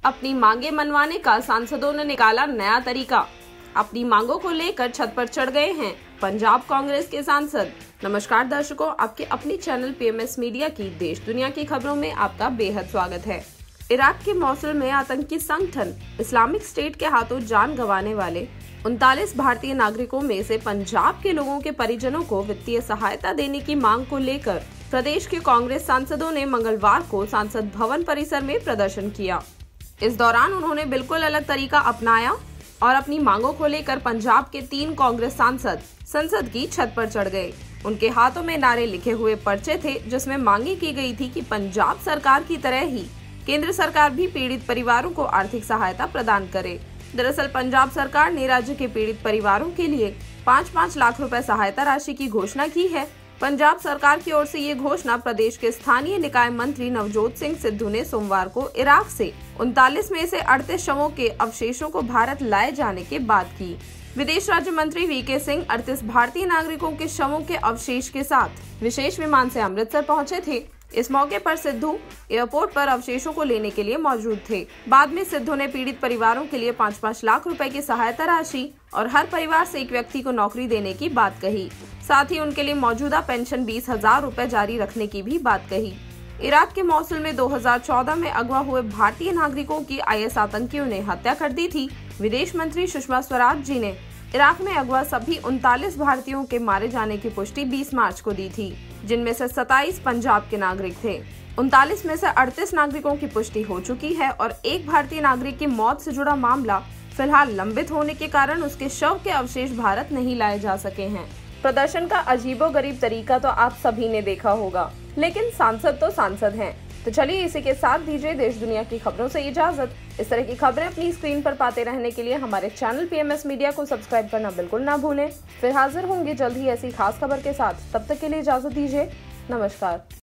अपनी मांगे मनवाने का सांसदों ने निकाला नया तरीका। अपनी मांगों को लेकर छत पर चढ़ गए हैं पंजाब कांग्रेस के सांसद। नमस्कार दर्शकों, आपके अपनी चैनल पीएमएस मीडिया की देश दुनिया की खबरों में आपका बेहद स्वागत है। इराक के मौसुल में आतंकी संगठन इस्लामिक स्टेट के हाथों जान गंवाने वाले 39 भारतीय नागरिकों में से पंजाब के लोगों के परिजनों को वित्तीय सहायता देने की मांग को लेकर प्रदेश के कांग्रेस सांसदों ने मंगलवार को संसद भवन परिसर में प्रदर्शन किया। इस दौरान उन्होंने बिल्कुल अलग तरीका अपनाया और अपनी मांगों को लेकर पंजाब के 3 कांग्रेस सांसद संसद की छत पर चढ़ गए। उनके हाथों में नारे लिखे हुए पर्चे थे, जिसमें मांगे की गई थी कि पंजाब सरकार की तरह ही केंद्र सरकार भी पीड़ित परिवारों को आर्थिक सहायता प्रदान करे। दरअसल पंजाब सरकार ने राज्य के पीड़ित परिवारों के लिए 5-5 लाख रुपए सहायता राशि की घोषणा की है। पंजाब सरकार की ओर से ये घोषणा प्रदेश के स्थानीय निकाय मंत्री नवजोत सिंह सिद्धू ने सोमवार को इराक से 39 में से 38 शवों के अवशेषों को भारत लाए जाने के बाद की। विदेश राज्य मंत्री वीके सिंह 38 भारतीय नागरिकों के शवों के अवशेष के साथ विशेष विमान से अमृतसर पहुंचे थे। इस मौके पर सिद्धू एयरपोर्ट पर अवशेषों को लेने के लिए मौजूद थे। बाद में सिद्धू ने पीड़ित परिवारों के लिए 5-5 लाख रुपए की सहायता राशि और हर परिवार से एक व्यक्ति को नौकरी देने की बात कही। साथ ही उनके लिए मौजूदा पेंशन 20,000 रुपए जारी रखने की भी बात कही। इराक के मौसुल में 2014 में अगवा हुए भारतीय नागरिकों की आईएस आतंकियों ने हत्या कर दी थी। विदेश मंत्री सुषमा स्वराज जी ने इराक में अगवा सभी 39 भारतीयों के मारे जाने की पुष्टि 20 मार्च को दी थी, जिनमें से 27 पंजाब के नागरिक थे। 39 में से 38 नागरिकों की पुष्टि हो चुकी है और एक भारतीय नागरिक की मौत से जुड़ा मामला फिलहाल लंबित होने के कारण उसके शव के अवशेष भारत नहीं लाए जा सके हैं। प्रदर्शन का अजीबोगरीब तरीका तो आप सभी ने देखा होगा, लेकिन सांसद तो सांसद हैं। तो चलिए इसी के साथ दीजिए देश दुनिया की खबरों से इजाजत। इस तरह की खबरें अपनी स्क्रीन पर पाते रहने के लिए हमारे चैनल पीएमएस मीडिया को सब्सक्राइब करना बिल्कुल ना भूलें। फिर हाजिर होंगे जल्द ही ऐसी खास खबर के साथ। तब तक के लिए इजाजत दीजिए। नमस्कार।